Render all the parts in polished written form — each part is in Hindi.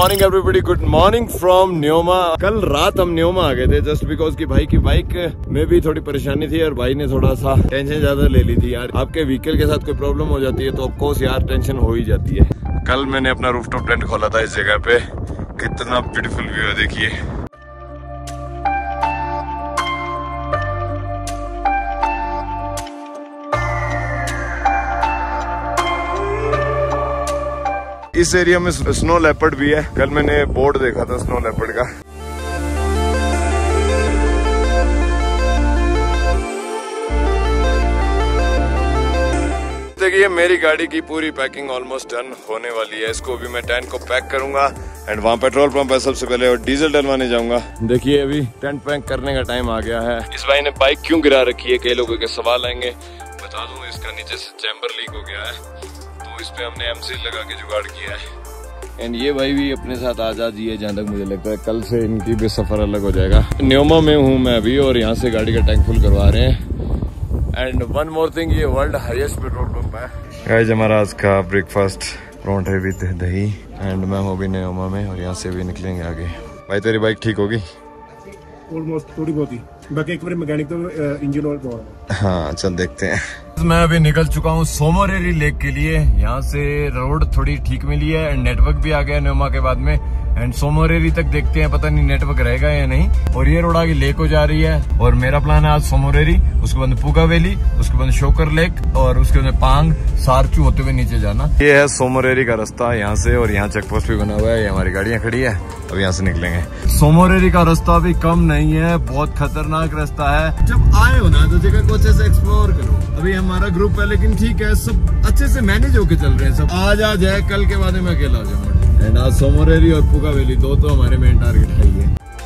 Morning everybody, good morning from Nyoma. कल रात हम न्योमा आ गए थे जस्ट बिकॉज की भाई की बाइक में भी थोड़ी परेशानी थी और भाई ने थोड़ा सा टेंशन ज्यादा ले ली थी। यार आपके व्हीकल के साथ कोई प्रॉब्लम हो जाती है तो ऑफकोर्स यार टेंशन हो ही जाती है। कल मैंने अपना रूफटॉप टेंट खोला था इस जगह पे, कितना ब्यूटीफुल व्यू है देखिए। इस एरिया में स्नो लेपर्ड भी है, कल मैंने बोर्ड देखा था स्नो लेपर्ड का। देखिए मेरी गाड़ी की पूरी पैकिंग ऑलमोस्ट डन होने वाली है। इसको भी मैं टेंट को पैक करूंगा एंड वहाँ पेट्रोल पंप है सबसे पहले और डीजल डलवाने जाऊंगा। देखिए अभी टेंट पैक करने का टाइम आ गया है। इस भाई ने बाइक क्यों गिरा रखी है, कई लोगों के सवाल आएंगे, बता दूं इसका नीचे से चैम्बर लीक हो गया है तो इस पे हमने एमसी लगा के जुगाड़ किया है। एंड ये भाई भी अपने साथ आजाद ही है, जहाँ तक मुझे लगता है कल से इनकी भी सफर अलग हो जाएगा। न्योमा में हूँ मैं अभी और यहाँ से गाड़ी का टैंक फुल करवा रहे हैं। एंड वन मोर थिंग, ये वर्ल्ड हाईएस्ट पेट्रोल पंप है। गाइस हमारा आज का ब्रेकफास्ट परोंठे विद दही एंड मैं हूँ भी न्योमा में और यहाँ से भी निकलेंगे आगे। भाई तेरी बाइक ठीक होगी? ऑलमोस्ट थोड़ी बहुत ही, बाकी एक बार मैकेनिक तो इंजन और तो। हाँ चल देखते हैं। मैं अभी निकल चुका हूँ सोमोरेरी लेक के लिए। यहाँ से रोड थोड़ी ठीक मिली है एंड नेटवर्क भी आ गया न्योमा के बाद में। एंड सोमोरेरी तक देखते हैं, पता नहीं नेटवर्क रहेगा या नहीं। और ये रोड आगे लेक हो जा रही है और मेरा प्लान है आज सोमोरेरी, उसके बाद पुगा वैली, उसके बाद शोकर लेक और उसके बाद पांग सारचू होते हुए नीचे जाना। ये है सोमोरेरी का रास्ता यहाँ से और यहाँ चेक पोस्ट भी बना हुआ है। ये हमारी गाड़ियाँ खड़ी है, अब यहाँ से निकलेंगे। सोमोरेरी का रास्ता भी कम नहीं है, बहुत खतरनाक रास्ता है। जब आए हो ना तो जगह को अच्छे से एक्सप्लोर करो। अभी हमारा ग्रुप है लेकिन ठीक है, सब अच्छे से मैनेज होके चल रहे हैं। सब आज आ जाए, कल के बाद में अकेला आ जाऊंगा। एंड आज सोमोरेरी और पुगा वैली दो तो हमारे मेन टारगेट है ही है।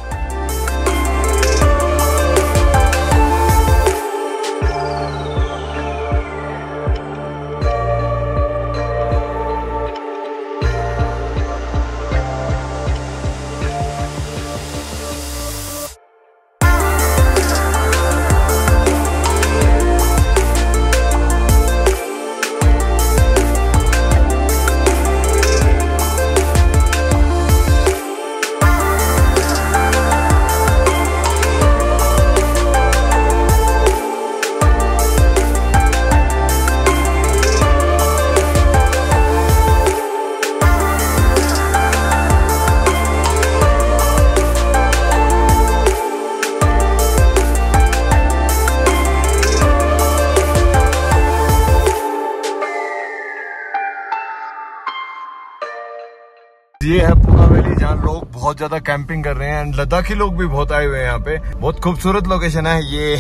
ये है पुगा वैली जहाँ लोग बहुत ज्यादा कैंपिंग कर रहे हैं एंड लद्दाखी लोग भी बहुत आए हुए हैं यहाँ पे। बहुत खूबसूरत लोकेशन है ये।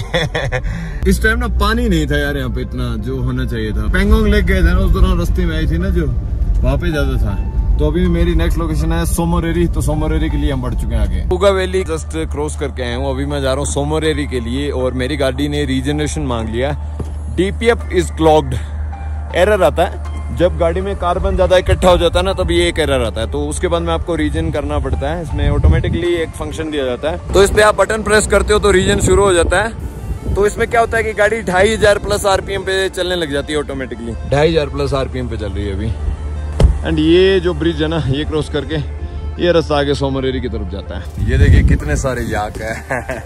इस टाइम ना पानी नहीं था यार यहाँ पे इतना जो होना चाहिए था। पेंगोंग लेक गए थे ना उस दौरान, रास्ते में आई थी ना जो, वहाँ पे ज्यादा था। तो अभी मेरी नेक्स्ट लोकेशन है सोमोरेरी, तो सोमोरेरी के लिए हम बढ़ चुके हैं आगे। पुगा वैली जस्ट क्रॉस करके आए हूँ, अभी मैं जा रहा हूँ सोमोरेरी के लिए और मेरी गाड़ी ने रीजनरेशन मांग लिया। DPF इज क्लॉग्ड, एरर आता है जब गाड़ी में कार्बन ज्यादा इकट्ठा हो जाता है ना, तब ये एक एरर आता है। तो उसके बाद में आपको रीजन करना पड़ता है। इसमें ऑटोमेटिकली एक फंक्शन दिया जाता है, तो इस पे आप बटन प्रेस करते हो तो रीजन शुरू हो जाता है। तो इसमें क्या होता है कि गाड़ी 2500 प्लस RPM पे चलने लग जाती है ऑटोमेटिकली। 2500 प्लस RPM पे चल रही है अभी। एंड ये जो ब्रिज है ना, ये क्रॉस करके ये रास्ता आगे सोमोरेरी की तरफ जाता है। ये देखिए कितने सारे याक है।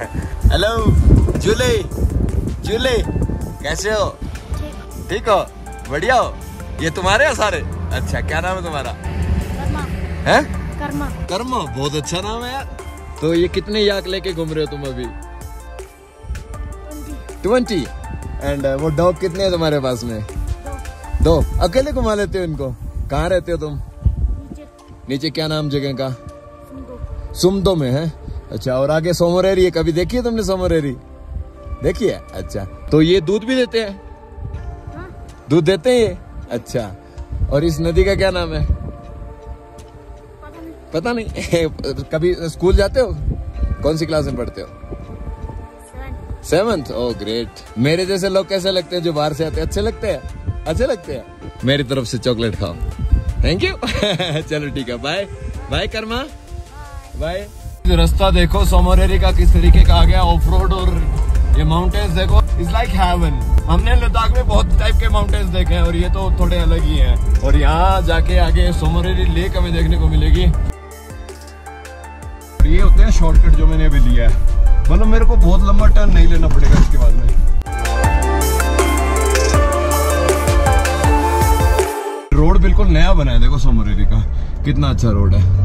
हेलो जूले, जूले कैसे हो? ठीक हो? बढ़िया हो? ये तुम्हारे हैं सारे? अच्छा क्या नाम है तुम्हारा? कर्मा। है? कर्मा। कर्मा बहुत अच्छा नाम है यार। तो ये कितने याक लेके घूम रहे हो तुम अभी? 20। एंड वो डॉग कितने हैं तुम्हारे पास में? दो। अकेले घुमा लेते हो इनको? कहाँ रहते हो तुम? नीचे क्या नाम जगह का? सुमदो में है। अच्छा, और आगे सोमोरेरी है, कभी देखी है तुमने सोमोरेरी? देखी है? अच्छा, तो ये दूध भी देते हैं? दूध देते हैं ये? अच्छा, और इस नदी का क्या नाम है? पता नहीं। कभी स्कूल जाते हो? कौन सी क्लास में पढ़ते हो? 7th। Oh great. मेरे जैसे लोग कैसे लगते हैं जो बाहर से आते हैं? अच्छे लगते हैं? अच्छे लगते हैं। मेरी तरफ से चॉकलेट खाओ। Thank you. चलो ठीक है, बाय बाय कर्मा, बाय। रास्ता देखो सोमोरेरी का किस तरीके का आ गया, ऑफ रोड और ये माउंटेन्स देखो, इट्स लाइक हेवन। हमने लद्दाख में बहुत टाइप के माउंटेन्स देखे हैं और ये तो थोड़े अलग ही हैं। और यहाँ जाके आगे सोमोरेरी लेक हमें देखने को मिलेगी। ये होते हैं शॉर्टकट जो मैंने अभी लिया है, मतलब मेरे को बहुत लंबा टर्न नहीं लेना पड़ेगा इसके बाद में। रोड बिल्कुल नया बना है, देखो सोमोरेरी का कितना अच्छा रोड है।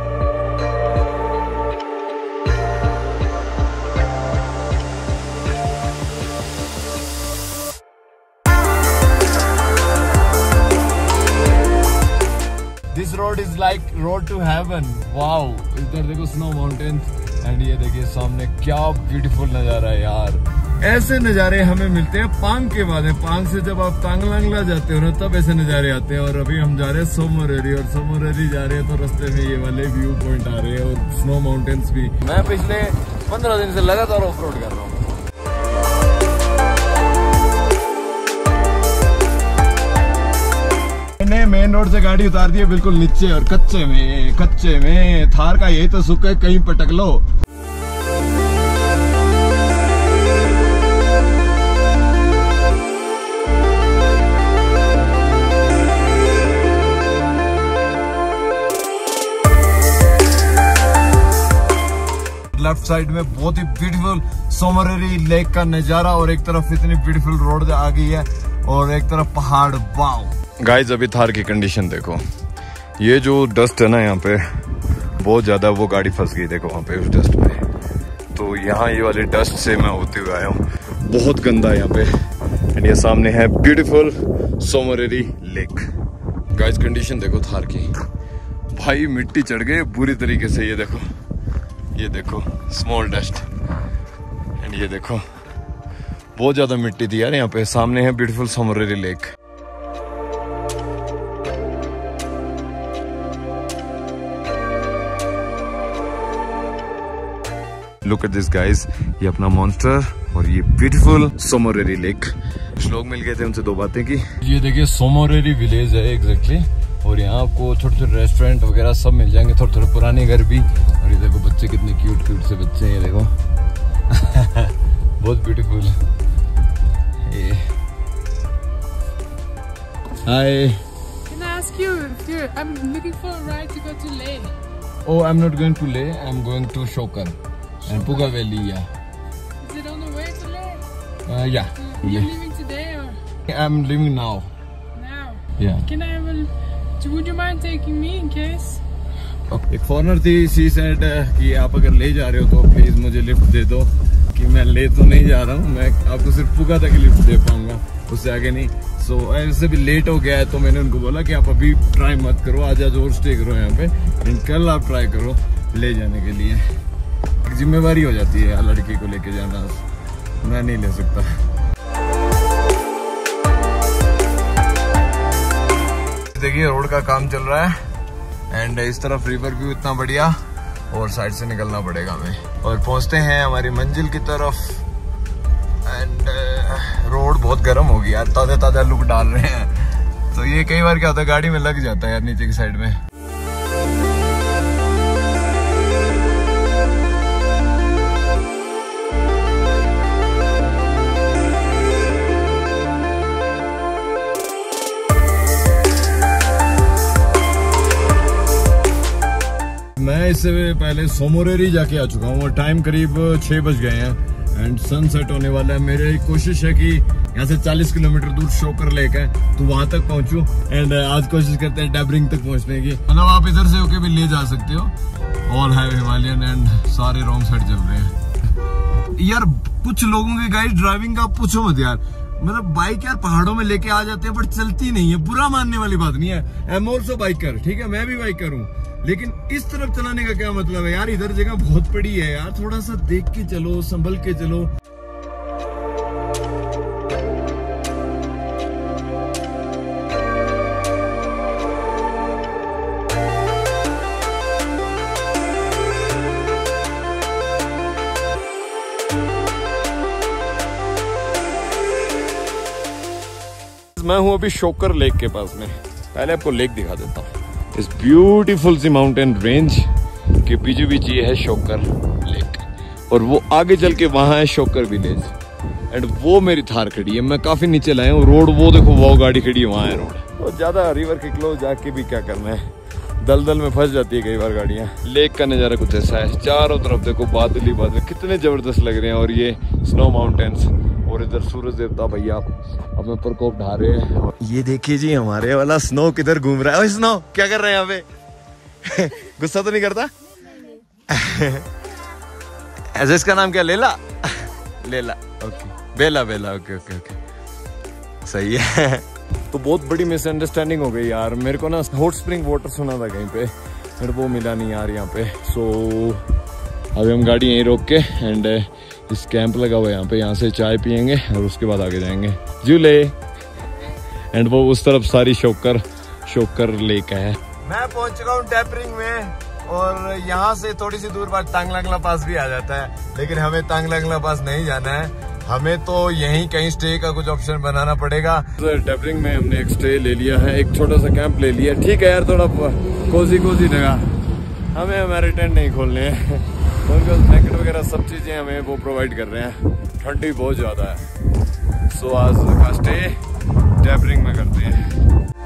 This road is like road to heaven. Wow! इधर देखो स्नो माउंटेन्स एंड ये देखिए सामने क्या ब्यूटीफुल नजारा है यार। ऐसे नजारे हमें मिलते हैं पांग के बाद में। पांग से जब आप तांगलांगला जाते हो ना तब ऐसे नजारे आते हैं। और अभी हम जा रहे हैं सोमोरेरी, और सोमोरेरी जा रहे हैं तो रास्ते में ये वाले व्यू पॉइंट आ रहे हैं और स्नो माउंटेन्स भी। मैं पिछले 15 दिन से लगातार ऑफ रोड कर रहा हूँ। मेन रोड से गाड़ी उतार दी है बिल्कुल नीचे और कच्चे में थार का यही तो सुख है, कहीं पटक लो। लेफ्ट साइड में बहुत ही ब्यूटीफुल सोमोरेरी लेक का नजारा, और एक तरफ इतनी ब्यूटीफुल रोड आ गई है और एक तरफ पहाड़। वाव गाइस, अभी थार की कंडीशन देखो। ये जो डस्ट है ना यहाँ पे बहुत ज्यादा, वो गाड़ी फंस गई देखो वहाँ पे उस डस्ट में। तो यहाँ ये वाले डस्ट से मैं होते हुए आया हूँ, बहुत गंदा है यहाँ पे। एंड ये सामने है beautiful Tso Moriri lake. Guys condition देखो थार की, भाई मिट्टी चढ़ गई बुरी तरीके से। ये देखो स्मॉल डस्ट, एंड ये देखो बहुत ज्यादा मिट्टी थी यार यहाँ पे। सामने है beautiful Tso Moriri lake. Look at this guys, ये अपना मॉन्स्टर और ये ब्यूटीफुल सोमोरेरी लेक। कुछ लोग मिल गए थे, उनसे दो बातें की। ये देखिए सोमोरेरी विलेज है एग्जैक्टली, और यहाँ आपको छोटे छोटे रेस्टोरेंट वगैरह सब मिल जाएंगे, थोड़े थोड़े पुराने घर भी। और ये देखो बच्चे कितने क्यूट क्यूट से बच्चे हैं, ये देखो बहुत ब्यूटीफुल। ये hi, Can I ask you? I'm looking for a ride to go to Leh. Oh, I'm not going to Leh. I'm going to Shokar and Puga Valley. Yeah. Is it on the way to Leh? Yeah. You're leaving today or I'm leaving now. now? Yeah. Can I have a? Would you mind taking me in case? एक फॉरनर थी, सी सेड कि आप अगर ले जा रहे हो तो प्लीज मुझे लिफ्ट दे दो। कि मैं ले तो नहीं जा रहा हूँ, मैं आपको सिर्फ पुगा तक लिफ्ट दे पाऊंगा, उससे आगे नहीं। सो ऐसे भी लेट हो गया है तो मैंने उनको बोला कि आप अभी ट्राई मत करो, आज और स्टे करो यहाँ पे, एंड कल आप ट्राई करो ले जाने के लिए। जिम्मेवारी हो जाती है लड़की को लेके जाना, मैं नहीं ले सकता। देखिए रोड का काम चल रहा है, एंड इस तरफ रिवर व्यू इतना बढ़िया, और साइड से निकलना पड़ेगा हमें, और पहुंचते हैं हमारी मंजिल की तरफ। एंड रोड बहुत गर्म हो गया यार, ताजा ताजा लुक डाल रहे हैं। तो ये कई बार क्या होता है गाड़ी में लग जाता है यार नीचे की साइड में। मैं इससे पहले सोमोरेरी जाके आ चुका हूँ, और टाइम करीब 6 बज गए हैं एंड सनसेट होने वाला है। मेरी कोशिश है कि यहाँ से 40 किलोमीटर दूर शोकर लेक है तो वहां तक पहुंचूं, एंड आज कोशिश करते हैं डैबरिंग तक पहुंचने की। मतलब आप इधर से होके भी ले जा सकते हो, ऑल हाईवे हिमालयन, एंड सारे रॉन्ग साइड चल रहे हैं यार। कुछ लोगों की गाइड ड्राइविंग का पूछो मत यार, मतलब बाइक यार पहाड़ों में लेके आ जाते हैं बट चलती नहीं है। बुरा मानने वाली बात नहीं है, आई एम ऑल्सो बाइकर, ठीक है मैं भी बाइकर हूँ, लेकिन इस तरफ चलाने का क्या मतलब है यार। इधर जगह बहुत बड़ी है यार, थोड़ा सा देख के चलो, संभल के चलो। मैं हूं अभी शोकर लेक के पास में। पहले आपको लेक दिखा देता हूँ। इस ब्यूटीफुल सी माउंटेन रेंज के बीचों बीच ये है शोकर लेक, और वो आगे चल के वहां है शोकर विलेज, एंड वो मेरी थार खड़ी है। मैं काफी नीचे लाया हूँ, रोड वो देखो, वो गाड़ी खड़ी है, वहां है रोड। तो ज्यादा रिवर के क्लोज जाके भी क्या करना है, दलदल में फंस जाती है कई बार गाड़ियाँ। लेक का नज़ारा कुछ ऐसा है, चारों तरफ देखो बादल ही बादल, कितने जबरदस्त लग रहे हैं। और ये स्नो माउंटेन्स, और इधर सूरज देवता भैया अपना प्रकोप ढा रहे हैं। ये देखिए जी हमारे वाला स्नो किधर घूम रहा है। स्नो क्या कर रहे हैं यहाँ पे? गुस्सा तो नहीं करता? ऐसे इसका नाम क्या? Leila? Leila, okay. Bella, Bella, okay okay okay, सही है। तो बहुत बड़ी मिसअंडरस्टैंडिंग हो गई यार। मेरे को ना हॉट स्प्रिंग वाटर सुना था कहीं पे, मेरे वो मिला नहीं यार यहाँ पे। सो अभी हम गाड़ी यहीं रोक के एंड इस कैंप लगा हुआ है यहाँ पे, यहाँ से चाय पियेंगे और उसके बाद आगे जाएंगे झूले। एंड वो उस तरफ सारी शोकर लेक है। मैं पहुंच चुका हूँ टेपरिंग में, और यहाँ से थोड़ी सी दूर बाद टांगलांगला पास भी आ जाता है, लेकिन हमें टांगलांगला पास नहीं जाना है, हमें तो यहीं कहीं स्टे का कुछ ऑप्शन बनाना पड़ेगा। तो टेपरिंग में हमने एक स्टे ले लिया है, एक छोटा सा कैंप ले लिया। ठीक है यार, थोड़ा कोजी जगह, हमें हमारे टेंट नहीं खोलने हैं, ब्लैंकेट वगैरह सब चीजें हमें वो प्रोवाइड कर रहे हैं। ठंडी बहुत ज्यादा है, सो आज का स्टे टेपरिंग में करते हैं।